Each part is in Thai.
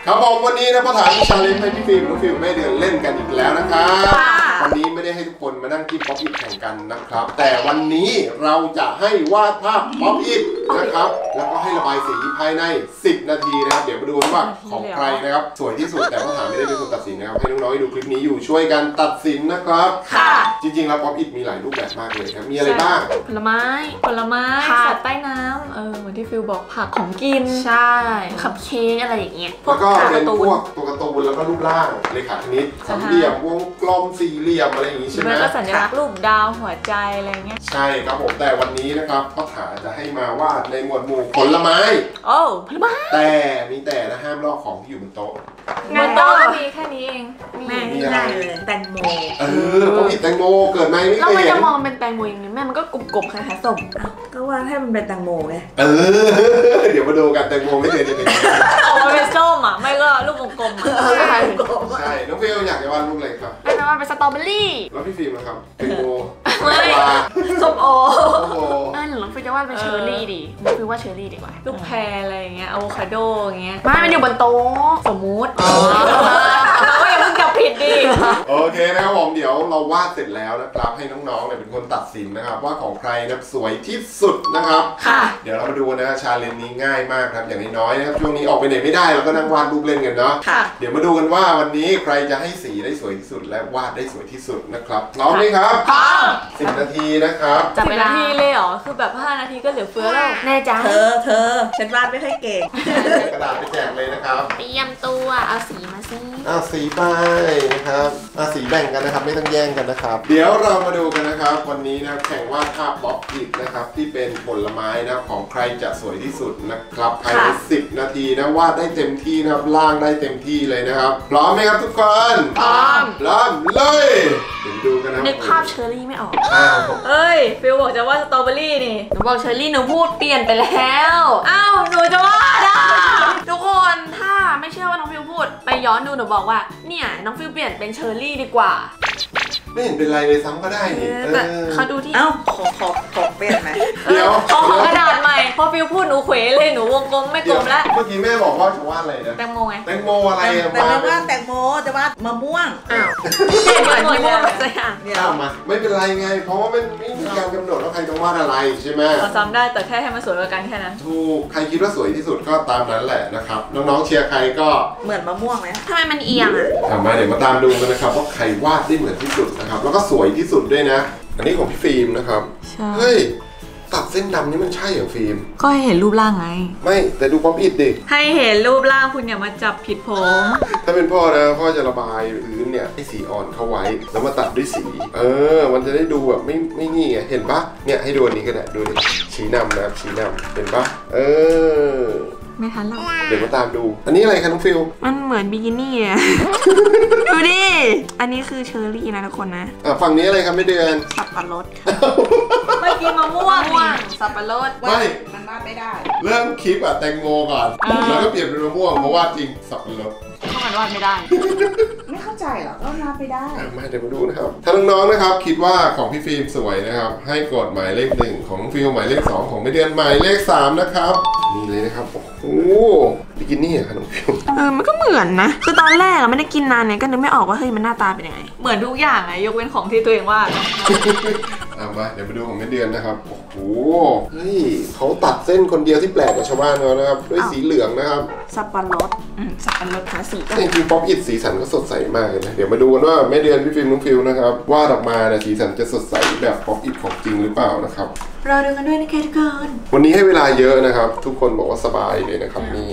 ครับผมวันนี้นะพ่อถามชาเลนจ์ให้พี่ฟิล์มน้องฟิล์มแม่เดือนเล่นกันอีกแล้วนะครับวันนี้ไม่ได้ให้ทุกคนมานั่งกินป๊อปอิทแข่งกันนะครับแต่วันนี้เราจะให้วาดภาพป๊อปอิทนะครับแล้วก็ให้ระบายสีภายใน10 นาทีนะครับเดี๋ยวมาดูว่าของใครนะครับสวยที่สุดแต่พ่อถามไม่ได้เป็นคนตัดสินนะครับให้น้องๆดูคลิปนี้อยู่ช่วยกันตัดสินนะครับค่ะจริงๆแล้วป๊อปอิทมีหลายรูปแบบมากเลยครับมีอะไรบ้างผลไม้สัตว์ใต้น้ำเหมือนที่ฟิลบอกผักของกินใช่คัพเค้กอะไรอย่างเงี้ยแล้วก็เป็นพวกตัวการ์ตูนแล้วก็รูปร่างเลขาคณิตสามเหลี่ยมวงกลมสี่เหลี่ยมอะไรอย่างงี้ใช่ไหมแล้วก็สัญลักษณ์รูปดาวหัวใจอะไรเงี้ยใช่ครับผมแต่วันนี้นะครับพ่อถาจะให้มาวาดในหมวดหมู่ผลไม้ผลไม้แต่มีแต่นะห้ามลอกของที่อยู่บนโต๊ะบนโต๊ะมีแค่นี้เองมีง่ายเลยแตงโมก็ผิดแตงโมเกิดไหมไม่เคยเห็นแล้วมันจะมองเป็นแตงโมอย่างนี้แม่มันก็กลมๆคล้ายๆส้มก็ว่าให้มันเป็นแตงโมไงเดี๋ยวมาดูกันแตงโมไม่เคยจะเป็นออกมาเป็นส้มอ่ะไม่ก็ลูกวงกลมอ่ะใช่น้องฟิลอยากจะวาดรูปอะไรครับจะวาดเป็นสตรอเบอรี่แล้วพี่ฟิล์มนะครับแตงโมส้มโอหรือน้องฟิลจะวาดเป็นเชอร์รี่ดิน้องฟิลว่าเชอร์รี่ดีกว่าลูกแพรอะไรอย่างเงี้ยอะโวคาโดอย่างเงี้ยไม่มันอยู่บนโต๊ะสมมุติก็อย่าเพิ่งจับผิดดิโอเคนะครับผมเดี๋ยวเราวาดเสร็จแล้วนะครับให้น้องๆเนี่ยเป็นคนตัดสินนะครับว่าของใครนะสวยที่สุดนะครับเดี๋ยวเรามาดูนะชาเลนจ์นี้ง่ายมากครับอย่างน้อยนะครับช่วงนี้ออกไปไหนไม่ได้เราก็นั่งวาดรูปเล่นกันเนาะเดี๋ยวมาดูกันว่าวันนี้ใครจะให้สีได้สวยที่สุดและวาดได้สวยที่สุดนะครับพร้อมไหมครับ10 นาทีนะครับจับเวลา10 นาทีเลยเหรอคือแบบ5 นาทีก็เหลือเฟือแล้วแน่ใจเธอฉันวาดไม่ค่อยเก่งกระดาษไปแจกเลยนะครับเตรียมตัวเอาสีมาสิสีไปนะครับสีแบ่งกันนะครับไม่ต้องแย่งกันนะครับเดี๋ยวเรามาดูกันนะครับวันนี้นะแข่งวาดภาพป๊อปอิทนะครับที่เป็นผลไม้นะของใครจะสวยที่สุดนะครับภายใน10 นาทีนะวาดได้เต็มที่นะครับล่างได้เต็มที่เลยนะครับพร้อมไหมครับทุกคนพร้อมเลยเดี๋ยวดูกันนะนึกภาพเชอร์รี่ไม่ออกฟิลบอกจะวาดสตรอเบอรี่นี่หนูบอกเชอร์รี่หนูพูดเปลี่ยนไปแล้วหนูจะวาดทุกคนถ้าไม่เชื่อว่าน้องฟิลพูดไปย้อนดูหนูบอกว่าเนี่ยน้องฟิลเปลี่ยนเป็นเชอร์รี่ดีกว่าไม่เห็นเป็นไรเลยซ้ำก็ได้นี่แต่เขาดูที่ขอเปลี่ยนไหมเดี๋ยวขอกระดาษใหม่พอฟิลพูดหนูเขวเลยหนูวงกลมไม่กลมแล้วเมื่อกี้แม่บอกว่าจะวาดอะไรนะแตงโมไงแตงโมอะไรแต่ไม่ว่าแตงโมจะวาดมะม่วงเหมือนมะม่วงสักอย่างมาไม่เป็นไรไงเพราะว่ามันไม่มีการกำหนดว่าใครต้องวาดอะไรใช่ไหมเราจำได้แต่แค่ให้มันสวยกว่ากันแค่นั้นถูกใครคิดว่าสวยที่สุดก็ตามนั้นแหละนะครับน้องๆเชียร์ใครก็เหมือนมะม่วงไหมทำไมมันเอียงมาเดี๋ยวมาตามดูกันนะครับว่าใครวาดได้เหมือนที่สุดนะครับแล้วก็สวยที่สุดด้วยนะอันนี้ของพี่ฟิล์มนะครับเฮ้ยตัดเส้นดำนี่มันใช่เหรอฟิล์มก็ให้เห็นรูปร่างไงไม่แต่ดูป๊อปอิทดิให้เห็นรูปร่างคุณอย่ามาจับผิดผมถ้าเป็นพ่อนะพ่อจะระบายพื้นเนี่ยให้สีอ่อนเข้าไว้แล้วมาตัดด้วยสีมันจะได้ดูแบบไม่นี่ไงเห็นปะเนี่ยให้ดูอันนี้ก็ได้ดูดิชี้นำนะชี้นำเห็นปะไม่ทันหรอกเดี๋ยวมาตามดูอันนี้อะไรคะน้องฟิลมันเหมือนบิกินี่อะดูดิอันนี้คือเชอร์รี่นะทุกคนนะฝั่งนี้อะไรครับไม่เดือนสับปะรดเมื่อกี้มะม่วงสับปะรดไม่มันวาดไม่ได้เริ่มคลิปแตงโมก่อนแล้วก็เปลี่ยนเป็นมะม่วงเพราะว่าจริงสับปะรดเพราะมันวาดไม่ได้ไม่เข้าใจหรอกก็วาดไม่ได้มาเดี๋ยวมาดูนะครับถ้าน้องๆนะครับคิดว่าของพี่ฟิล์มสวยนะครับให้กดหมายเลข1ของฟิลหมายเลข2ของไม่เดือนหมายเลข3นะครับนี่เลยนะครับโอ้บิกินี่ครับน้องฟิลมันก็เหมือนนะคือตอนแรกไม่ได้กินนานเนี่ยก็นึกไม่ออกว่าเฮ้ยมันหน้าตาเป็นยังไงเหมือนทุกอย่างยกเว้นของที่ตัวเองวาดมาเดี๋ยวมาดูของแม่เดือนนะครับโอ้โหเฮ้ยเขาตัดเส้นคนเดียวที่แปลกกว่าชาวบ้านเขานะครับด้วยสีเหลืองนะครับสับปะรดทาสีจริงๆป๊อปอิทสีสันก็สดใสมากเลยนะเดี๋ยวมาดูกันว่าแม่เดือนพี่ฟิล์มน้องฟิลนะครับวาดออกมาเนี่ยสีสันจะสดใสแบบป๊อปอิทของจริงหรือเปล่านะครับรอดูกันด้วยนะคะทุกคนวันนี้ให้เวลาเยอะนะครับทุกคนบอกว่าสบายเลยนะครับนี่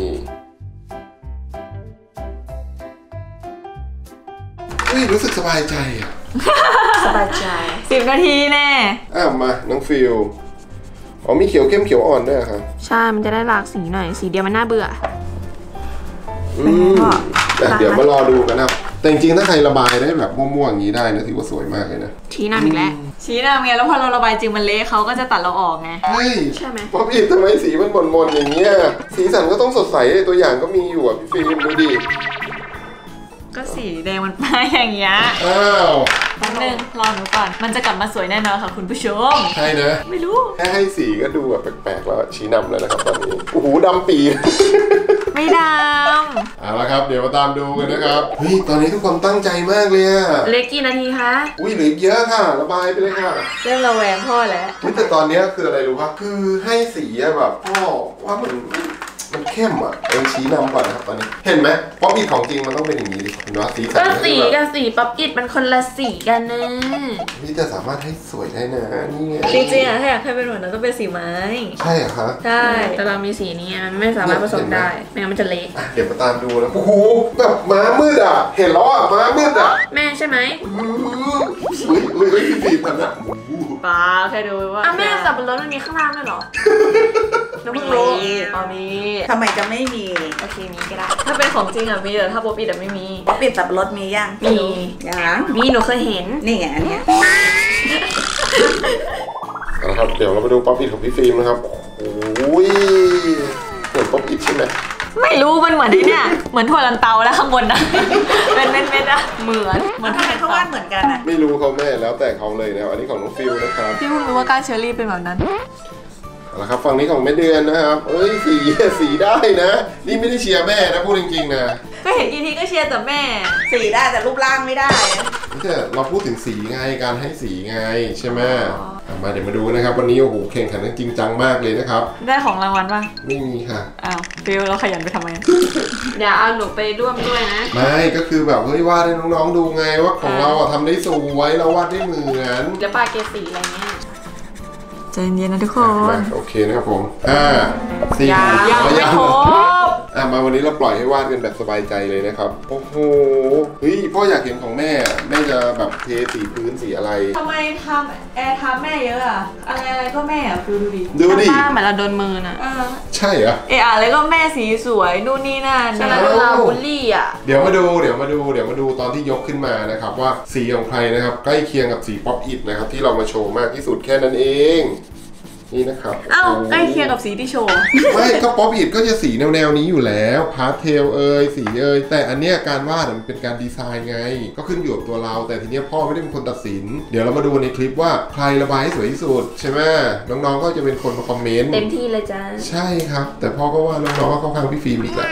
รู้สึกสบายใจอ่ะสบายใจ10 นาทีแน่มาน้องฟิลมีเขียวเข้มเขียวอ่อนด้วยครับใช่มันจะได้หลากสีหน่อยสีเดียวมันน่าเบื่อเดี๋ยวมารอดูกันนะครับแต่จริงๆถ้าใครระบายได้แบบม่วงๆอย่างนี้ได้นะถือว่าสวยมากเลยนะชี้นำอีกแล้วชี้นำไงแล้วพอเราระบายจริงมันเละเขาก็จะตัดเราออกไงใช่ไหมป๊อปอิททำไมสีมันมนๆอย่างเงี้ยสีสันก็ต้องสดใสตัวอย่างก็มีอยู่พี่ฟิล์มดูดิก็สีแดงมันไปอย่างเงี้ยแป๊บนึงรอหนูก่อนมันจะกลับมาสวยแน่นอนค่ะคุณผู้ชมใช่นะไม่รู้แค่ให้สีก็ดูแบบแปลกๆแล้วชี้นำแล้วนะครับตอนนี้โอ้โหดำปีไม่ดเอาละครับเดี๋ยวมาตามดูกันนะครับเฮ้ยตอนนี้ทุกคนตั้งใจมากเลยอะำเล็กกี่นาทีคะอุ้ยเหลือเยอะค่ะระบายไปเลยค่ะเริ่มระแวงพ่อแล้วแต่ตอนนี้คืออะไรรู้ป่ะคือให้สีอะแบบพ่อว่ามันเข้มอ่ะชี้นำก่อนนะครับตอนนี้เห็นไหมป๊อปอิทของจริงมันต้องเป็นอย่างนี้ดิเห็นไหมสีสันก็สีกับสีป๊อปอิดมันคนละสีกันนะนี่จะสามารถให้สวยได้นะนี่ไงจริงๆอะถ้าอยากให้เป็นเหมือนนั้นก็เป็นสีไม้ใช่เหรอคะใช่แต่เรามีสีนี้มันไม่สามารถผสมได้ไม่งั้นมันจะเละอ่ะเดี๋ยวมาตามดูนะโอ้โหแบบม้ามืดอ่ะเห็นแล้วอ่ะม้ามืดอ่ะแม่ใช่ไหมอุ้ยพี่ฟีทำนะป้าแค่ดูว่าแม่สับปะรดมันมีข้างล่างด้วยเหรอหนูเพิ่งรู้อ๋อมีทำไมจะไม่มีโอเคมีก็ได้ถ้าเป็นของจริงอะมีแต่ถ้าป๊อปอิดอะไม่มีป๊อปอิดสับปะรดมียังมียังมีหนูเคยเห็นนี่ไงอันเนี้ยเอาละครับเดี๋ยวเรามาดูป๊อปอิทของพี่ฟิล์มนะครับโอ้ยเหมือนป๊อปอิทใช่ไหมไม่รู้มันเหมือนไอ้เนี่ยเหมือนถั่วลันเตาแล้วข้างบนนะเป็นเม็ดๆอะเหมือนทำไมเขาวาดเหมือนกันอ่ะไม่รู้เขาแม่แล้วแต่เขาเลยนะอันนี้ของน้องฟิลนะครับพี่เพิ่งรู้ว่าก้านเชอรี่เป็นแบบนั้นเอาละครับฝั่งนี้ของแม่เดือนนะครับเอ้ยสีได้นะนี่ไม่ได้เชียร์แม่นะพูดจริงๆนะก็เห็นกี่ทีก็เชียร์แต่แม่สีได้แต่รูปร่างไม่ได้แต่เราพูดถึงสีไงการให้สีไงใช่ไหมมาเดี๋ยวมาดูนะครับวันนี้โอ้โหแข่งขันกันจริงจังมากเลยนะครับได้ของรางวัลป่ะไม่มีค่ะอ้าวฟิลเราขยันไปทำไม อย่าเอาหนูไปร่วมด้วยนะไม่ก็คือแบบเฮ้ยวาดให้น้องๆดูไงว่าของเราอะทำได้สวยเราวาดได้เหมือนแล้วปลาเกสีอะไรเงี้ยใจเย็นๆนะทุกคนโอเคนะครับผม4 ยังไม่ครบมาวันนี้เราปล่อยให้วาดกันแบบสบายใจเลยนะครับโอ้โหเฮ้ยพ่ออยากเห็นของแม่แม่จะแบบเทสีพื้นสีอะไรทำไมทำแอร์ทำแม่เยอะอะอะไรก็แม่อะฟิลดูดิดูดิทำหน้าเหมือนเราโดนมือน่ะใช่เหรออะไรก็แม่สีสวยนู่นนี่นั่นฉะนั้นเราบูลลี่อะเดี๋ยวมาดูตอนที่ยกขึ้นมานะครับว่าสีของใครนะครับใกล้เคียงกับสีป๊อปอิทนะครับที่เรามาโชว์มากที่สุดแค่นั้นเองนี่นะครับอ้าวใกล้เคียงกับสีที่โชว์ไม่ก็ป๊อปอิทก็จะสีแนวนี้อยู่แล้วพาสเทลสีแต่อันเนี้ยการวาดมันเป็นการดีไซน์ไงก็ขึ้นอยู่กับตัวเราแต่ทีเนี้ยพ่อไม่ได้เป็นคนตัดสินเดี๋ยวเรามาดูในคลิปว่าใครระบายให้สวยที่สุดใช่ไหมน้องๆก็จะเป็นคนมาคอมเมนต์เต็มที่เลยจ้าใช่ครับแต่พ่อก็ว่าน้องๆก็เข้าข้างพี่ฟิล์มอีกแหละ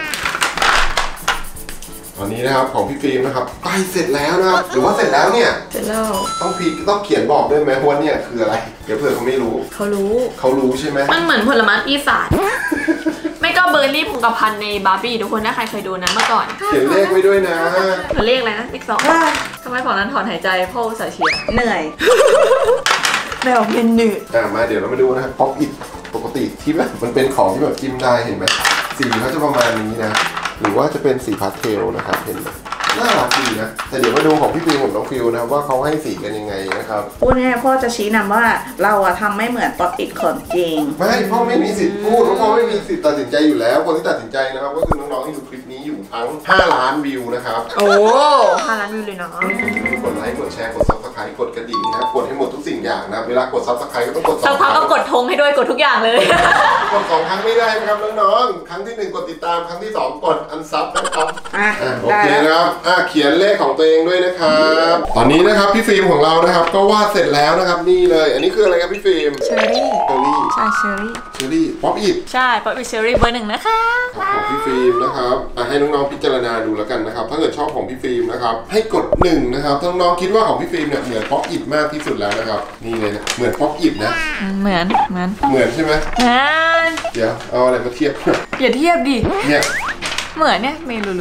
ตอนนี้นะครับของพี่ฟิล์มนะครับใกล้เสร็จแล้วนะครับหรือว่าเสร็จแล้วเนี่ยเสร็จแล้วต้องเขียนบอกด้วยไหมว่าเนี่ยคืออะไรเดี๋ยวเผื่อเขาไม่รู้เขารู้เขารู้ใช่ไหมมันเหมือนผลไม้ปีศาจ ไม่ก็เบอร์รี่พงกระพันในบาร์บี้ทุกคนถ้าใครเคยดูนะเมื่อก่อนเขียนเลขไว้ด้วยนะเหมือนเลขอะไรนะเลขสองทำไมฝั่งนั้นถอนหายใจพ่ออุตส่าห์เชียร์เหนื่อยแบบเป็นหนืดมาเดี๋ยวเรามาดูนะครับป๊อปอิทปกติที่แบบมันเป็นของที่แบบจิ้มได้เห็นไหมสีเขาจะประมาณนี้นะหรือว่าจะเป็นสีพาสเทลนะครับเห็นไหมน่ารักดีนะแต่เดี๋ยวมาดูของพี่ฟิล์มกับน้องฟิลนะครับว่าเขาให้สีกันยังไงนะครับพูดง่ายๆพ่อจะชี้นำว่าเราอะทำไม่เหมือนป๊อปอิทของจริงไม่พ่อไม่มีสิทธิ์พูดเพราะพ่อไม่มีสิทธิ์ตัดสินใจอยู่แล้วคนที่ตัดสินใจนะครับก็คือน้องๆที่ดูคลิปนี้อยู่ทั้ง5 ล้านวิวนะครับโอ้5 ล้านวิวเลยเนาะกดไลค์กดแชร์กด Subscribe กดกระดิ่งนะครับกดให้หมดทุกสิ่งอย่างนะเวลากด Subscribe ก็ต้องกด2 สักพักก็กดธงให้ด้วยกดทุกอย่างเลยกด2 ครั้งไม่ได้นะครับน้องๆครั้งที่ 1กดติดตามครั้งที่ 2กดอันซับนะครับ โอได้เคแล้วนะครับเขียนเลขของตัวเองด้วยนะครับตอนนี้นะครับพี่ฟิล์มของเรานะครับก็วาดเสร็จแล้วนะครับนี่เลยอันนี้คืออะไรครับพี่ฟิล์มเชอรี่เชอรี่ใช่เชอรี่เชอรี่ป๊อปอิทใช่ป๊อปปี้เชอรี่เบอร์ 1นะคะของพี่ฟิล์มนะครับให้น้องๆพิจารณาดูแล้วกันนะครับถ้าเกิดชอบของพี่ฟิล์มนะครับให้กด1นะครับถ้าน้องๆคิดว่าของพี่ฟิล์มเนี่ยเหมือนป๊อปอิทมากที่สุดแล้วนะครับนี่เลยนะเหมือนป๊อปอิทนะเหมือนเหมือนใช่ไหม เดี๋ยวเอาอะไรมาเทียบอย่าเทียบดิเนี่ยเหมือนเนี่ยเมลูลู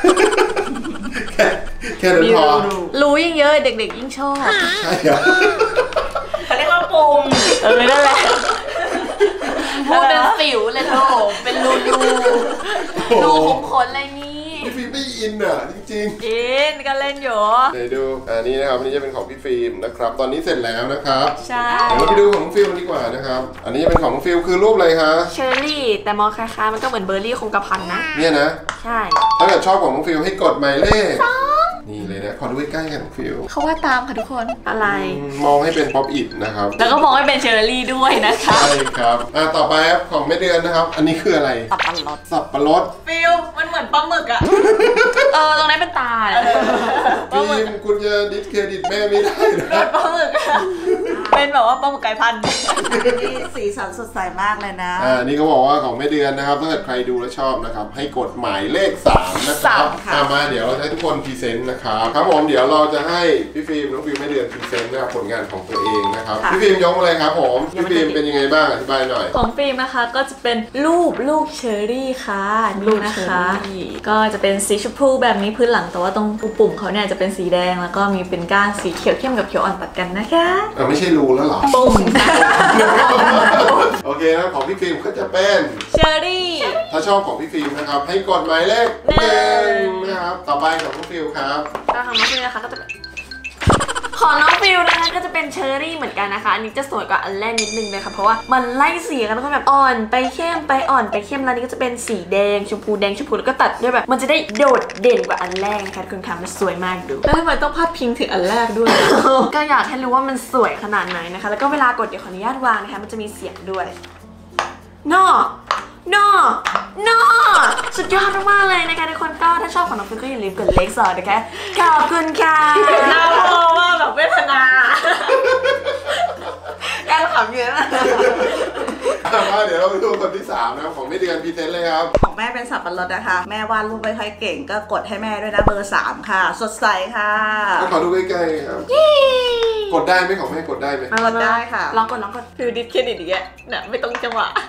แค่นั้นพอรู้ยิ่งเยอะเด็กๆยิ่งชอบใช่เหรอเขาเรียกว่าปรุงนั่นแหละพูดเป็นสิวเลยโถเป็นรูดูขมขนอะไรนี้พี่ฟิล์มไม่อินอ่ะจริงๆอินก็เล่นอยู่ไหนดูอันนี้นะครับอันนี้จะเป็นของพี่ฟิล์มนะครับตอนนี้เสร็จแล้วนะครับใช่เดี๋ยวเราไปดูของน้องฟิลดีกว่านะครับอันนี้จะเป็นของน้องฟิลคือรูปอะไรคะเชอร์รี่แต่มองคล้ายๆมันก็เหมือนเบอร์รี่คงกระพันนะเนี่ยนะใช่ถ้าเกิดชอบของน้องฟิลให้กดหมายเลขนี่เลยนะขอดูใกล้ๆกันฟิลเขาว่าตามค่ะทุกคนอะไรมองให้เป็นป๊อปอิดนะครับแล้วก็มองให้เป็นเชอร์รี่ด้วยนะคะใช่ครับต่อไปครับของแม่เดือนนะครับ อันนี้คืออะไรสับปะรดสับปะรดฟิลมันเหมือนปลาหมึกอะตรงนี้เป็นตาปลาหมึฟิกล์มคุณจะดิสเครดิตแม่ไม่ได้นะปลาหมึกอะเป็นแบบว่าปลาหมึกไก่พันธุ์นี่สีสันสดใสมากเลยนะนี่เขาบอกว่าของแม่เดือนนะครับถ้าเกิดใครดูแล้วชอบนะครับให้กดหมายเลข3นะครับมาเดี๋ยวเราจะให้ทุกคนพรีเซนต์นะครับครับผมเดี๋ยวเราจะให้พี่ฟิล์มน้องฟิล์มแม่เดือนพรีเซนต์นะครับผลงานของตัวเองนะครับพี่ฟิล์มยกมาเลยครับผมพี่ฟิล์มเป็นยังไงบ้างอธิบายหน่อยของฟิล์มนะคะก็จะเป็นลูกเชอร์รี่ค่ะลูกนะคะก็จะเป็นสีชมพูแบบนี้พื้นหลังแต่ว่าตรงปุ่มเขาเนี่ยจะเป็นสีแดงแล้วก็มีเป็นก้านสีเขียวเข้มกับเขียวอ่อนตัดกันนะคะไม่ใช่รูแล้วหรอปุ่มโอเคนะของพี่ฟิล์มก็จะเป็นเชอร์รี่ถ้าชอบของพี่ฟิล์มนะครับให้กดหมายเลข1นะครับต่อไปของน้องฟิล์มครับก็ของน้องฟิล์มนะคะก็จะเป็นของน้องฟิลนะคะก็จะเป็นเชอร์รี่เหมือนกันนะคะอันนี้จะสวยกว่าอันแรกนิดนึงเลยค่ะเพราะว่ามันไล่สีกันแล้วก็แบบอ่อนไปเข้มไปอ่อนไปเข้มแล้วนี่ก็จะเป็นสีแดงชมพูแดงชมพูแล้วก็ตัดด้วยแบบมันจะได้โดดเด่นกว่าอันแรกนะคะคุณคะมันสวยมากดูแล้วทำไมต้องพาดพิงถึงอันแรกด้วย ก็อยากให้รู้ว่ามันสวยขนาดไหนนะคะแล้วก็เวลากดเดี๋ยวขออนุญาตวางนะคะมันจะมีเสียงด้วยนอสุดยอดมากเลยนะคะทุกคนก็ถ้าชอบของน้องฟิลก็อย่าลืมกดเลข2นะคะขอบคุณค่ะน่าพอว่าแบบเวทนาการขำเยอะมาเดี๋ยวเราไปดูคนที่3นะครับของแม่เดือนพรีเซนต์เลยครับของแม่เป็นสับปะรดนะคะแม่วาดรูปไม่ค่อยเก่งก็กดให้แม่ด้วยนะเบอร์3ค่ะสดใสค่ะขอดูใกล้ๆครับกดได้ไหมของแม่กดได้ไหมกดได้ค่ะลองกดฟิลดิสเครดิตอีกเนี่ยไม่ต้องจังหวะ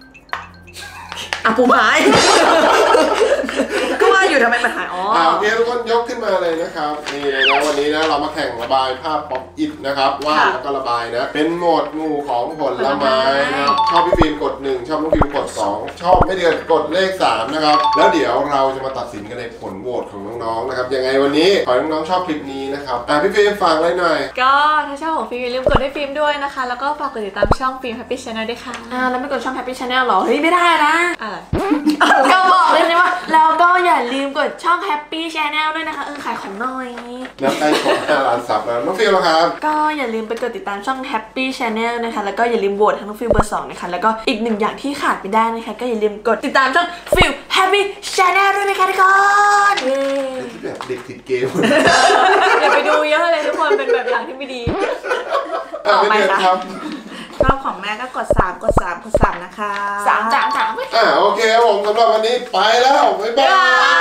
ปูหายก็ว่าอยู่ทำไมมันหายโอเคทุกคนยกขึ้นมาเลยนะครับนี่เลยนะวันนี้นะเรามาแข่งระบายภาพป๊อปอิทนะครับวาดแล้วก็ระบายนะเป็นหมวดหมู่ของผลไม้นะครับชอบพี่ฟิล์มกด1ชอบน้องฟิล์มกด2ชอบแม่เดือนกดเลข3นะครับแล้วเดี๋ยวเราจะมาตัดสินกันในผลโหวตของน้องๆนะครับยังไงวันนี้ขอให้น้องๆชอบคลิปนี้นะครับพี่ฟิล์มฝากอะไรหน่อยก็ถ้าชอบของฟิล์มอย่าลืมกดให้ฟิล์มด้วยนะคะแล้วก็ฝากกดติดตามช่องฟิล์ม Happy Channel ด้วยค่ะแล้วไม่กดช่อง Happy Channel หรอเฮ้ยไม่ได้นะก็บอกเลยนะว่าแล้วก็อย่าลืมกดช่อง Happy Channel ด้วยนะคะขายของหน่อยแล้วใกล้ครบ5 ล้านซับแล้วน้องฟิลล่ะครับก็อย่าลืมไปกดติดตามช่อง Happy Channel นะคะแล้วก็อย่าลืมโหวตให้น้องฟิลเบอร์2นะคะแล้วก็อีก1อย่างที่ขาดไม่ได้นะคะก็อย่าลืมกดติดตามช่องฟิล Happy Channel ด้วยนะคะทุกคนที่แบบเด็กติดเกมอย่าไปดูเยอะเลยทุกคนเป็นแบบอย่างที่ไม่ดีต่อไปครับชอบของแม่ก็กด3นะคะ 3โอเคผมสำหรับวันนี้ไปแล้วบ๊ายบาย